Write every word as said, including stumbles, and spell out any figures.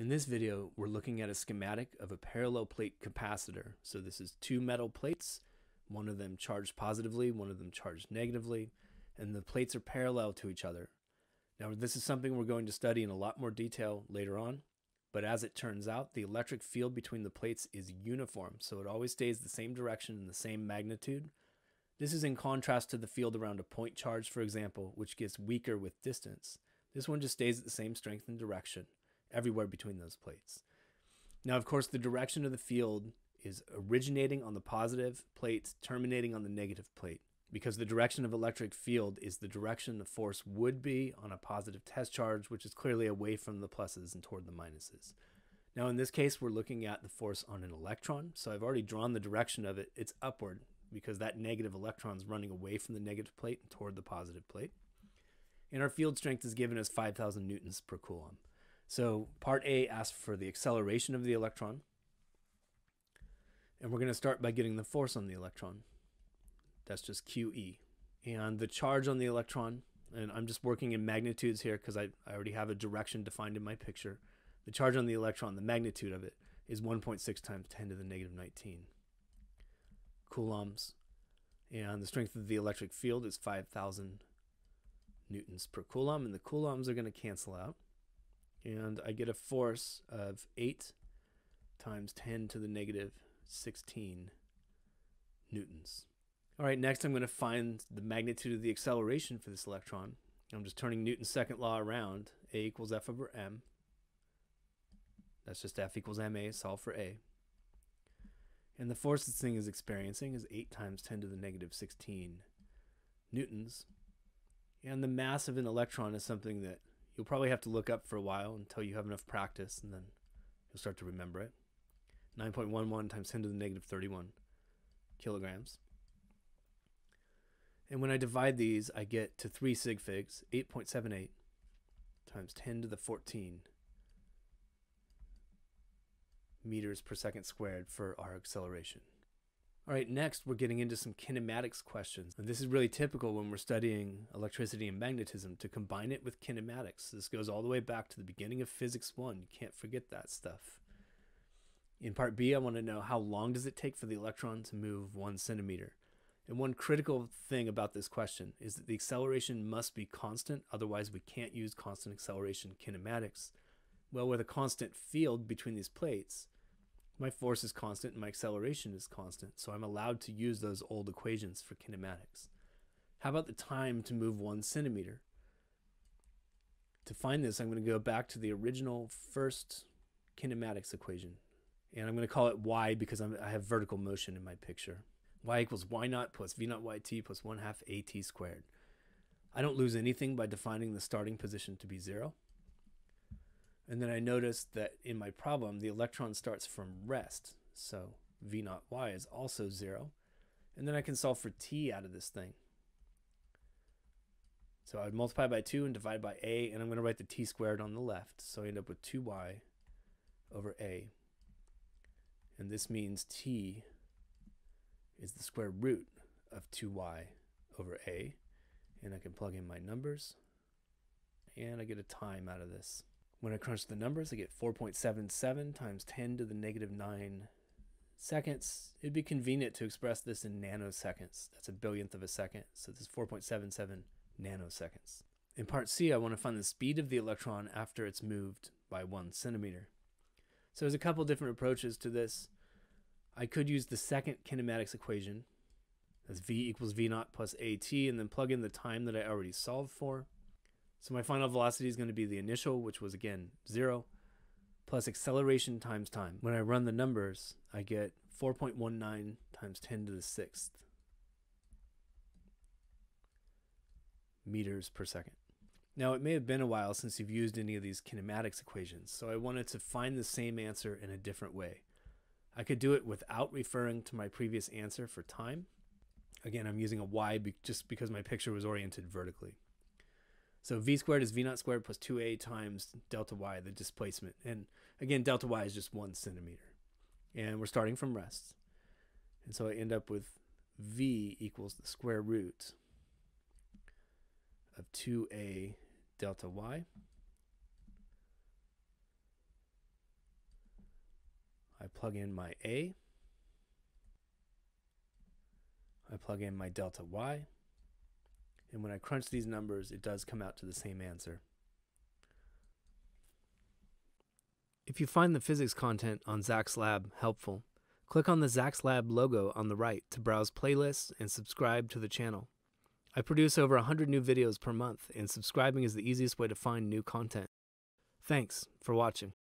In this video, we're looking at a schematic of a parallel plate capacitor. So this is two metal plates, one of them charged positively, one of them charged negatively, and the plates are parallel to each other. Now, this is something we're going to study in a lot more detail later on, but as it turns out, the electric field between the plates is uniform, so it always stays the same direction and the same magnitude. This is in contrast to the field around a point charge, for example, which gets weaker with distance. This one just stays at the same strength and direction everywhere between those plates. Now, of course, the direction of the field is originating on the positive plate, terminating on the negative plate, because the direction of electric field is the direction the force would be on a positive test charge, which is clearly away from the pluses and toward the minuses. Now, in this case, we're looking at the force on an electron, so I've already drawn the direction of it. It's upward, because that negative electron is running away from the negative plate and toward the positive plate. And our field strength is given as five thousand newtons per coulomb. So part A asks for the acceleration of the electron. And we're going to start by getting the force on the electron. That's just Q E. And the charge on the electron, and I'm just working in magnitudes here because I, I already have a direction defined in my picture. The charge on the electron, the magnitude of it, is one point six times ten to the negative nineteen coulombs. And the strength of the electric field is five thousand newtons per coulomb, and the coulombs are going to cancel out. And I get a force of eight times ten to the negative sixteen newtons. All right, next I'm going to find the magnitude of the acceleration for this electron. I'm just turning Newton's second law around. A equals F over M. That's just F equals M A, solve for A. And the force this thing is experiencing is eight times ten to the negative sixteen newtons. And the mass of an electron is something that you'll probably have to look up for a while until you have enough practice, and then you'll start to remember it. nine point one one times ten to the negative thirty-one kilograms. And when I divide these, I get to three sig figs, eight point seven eight times ten to the fourteen meters per second squared for our acceleration. All right, next we're getting into some kinematics questions. And this is really typical when we're studying electricity and magnetism, to combine it with kinematics. This goes all the way back to the beginning of physics one. You can't forget that stuff. In part B, I want to know how long does it take for the electron to move one centimeter. And one critical thing about this question is that the acceleration must be constant, otherwise we can't use constant acceleration kinematics. Well, with a constant field between these plates, my force is constant and my acceleration is constant, so I'm allowed to use those old equations for kinematics. How about the time to move one centimeter? To find this, I'm going to go back to the original first kinematics equation, and I'm going to call it y because I'm, I have vertical motion in my picture. Y equals y naught plus v naught yt plus one half at squared. I don't lose anything by defining the starting position to be zero. And then I noticed that in my problem, the electron starts from rest. So v naught y is also zero. And then I can solve for t out of this thing. So I would multiply by two and divide by a, and I'm going to write the t squared on the left. So I end up with two y over a. And this means t is the square root of two y over a. And I can plug in my numbers. And I get a time out of this. When I crunch the numbers, I get four point seven seven times ten to the negative nine seconds. It'd be convenient to express this in nanoseconds. That's a billionth of a second. So this is four point seven seven nanoseconds. In part C, I want to find the speed of the electron after it's moved by one centimeter. So there's a couple different approaches to this. I could use the second kinematics equation. That's v equals v naught plus at, and then plug in the time that I already solved for. So my final velocity is going to be the initial, which was, again, zero, plus acceleration times time. When I run the numbers, I get four point one nine times ten to the sixth meters per second. Now, it may have been a while since you've used any of these kinematics equations, so I wanted to find the same answer in a different way. I could do it without referring to my previous answer for time. Again, I'm using a y be just because my picture was oriented vertically. So v squared is v naught squared plus two a times delta y, the displacement. And again, delta y is just one centimeter. And we're starting from rest. And so I end up with v equals the square root of two a delta y plug in my A. I plug in my delta Y. And when I crunch these numbers, it does come out to the same answer. If you find the physics content on Zach's Lab helpful, click on the Zach's Lab logo on the right to browse playlists and subscribe to the channel. I produce over one hundred new videos per month, and subscribing is the easiest way to find new content. Thanks for watching.